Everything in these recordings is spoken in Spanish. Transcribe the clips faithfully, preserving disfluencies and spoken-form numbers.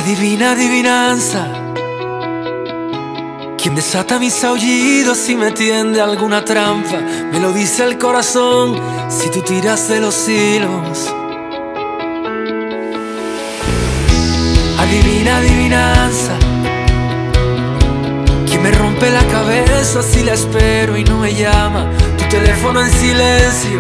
Adivina, adivinanza, ¿quién desata mis aullidos y me tiende alguna trampa? Me lo dice el corazón si tú tiras de los hilos. Adivina, adivinanza, ¿quién me rompe la cabeza si la espero y no me llama? Tu teléfono en silencio,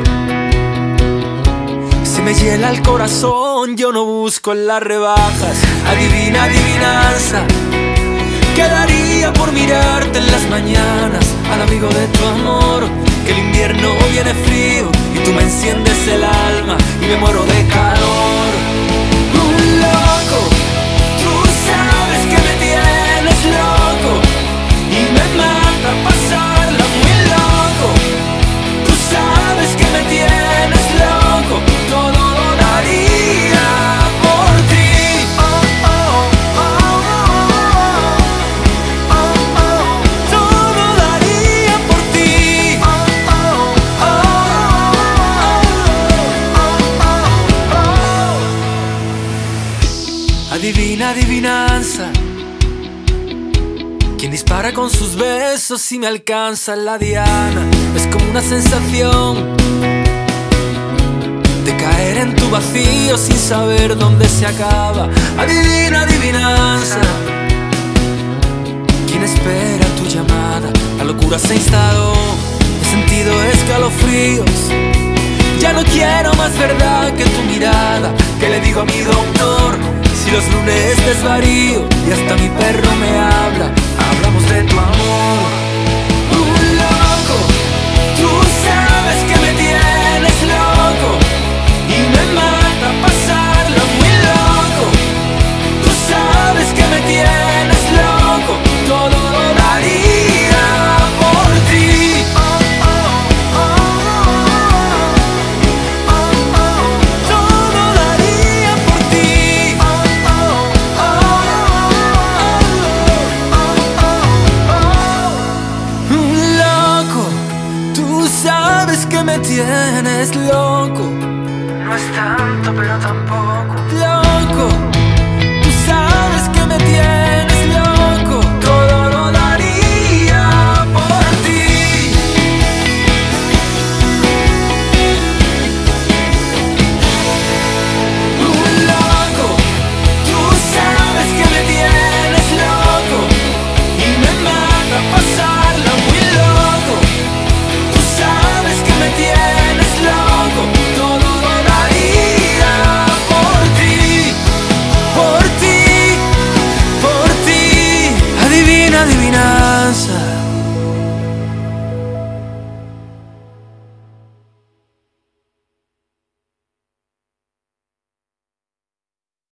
si me hiela el corazón, yo no busco en las rebajas. Adivina, adivinanza, ¿qué daría por mirarte en las mañanas? Al abrigo de tu amor, que el invierno viene frío y tú me enciendes el alma y me muero de calor. Un loco, tú sabes que me tienes loco y me mata pasarla muy loco. Tú sabes que me tienes loco, todo lo daría por ti. Oh, oh, oh, oh, oh, oh. Todo daría por ti. Oh, oh, oh, oh, oh, oh. Adivina, adivinanza, quien dispara con sus besos y me alcanza en la diana. Es como una sensación de caer en tu vacío sin saber dónde se acaba. Adivina, adivinanza, quien espera tu llamada. La locura se instaló, he sentido escalofríos. Ya no quiero más verdad que tu mirada. ¿Qué le digo a mi doctor si los lunes desvarío y hasta mi perro me habla? Hablamos de tu amor. Un loco, tú sabes que me tienes loco y me mata pasarlo muy loco. Tú sabes que me tienes loco, todo lo daría por ti. Oh, oh, oh, oh, oh, oh. Todo daría por ti. Oh, oh, oh, oh, oh, oh. Un loco, tú sabes que me tienes loco. No es tanto, pero tampoco loco. Tú sabes que me tienes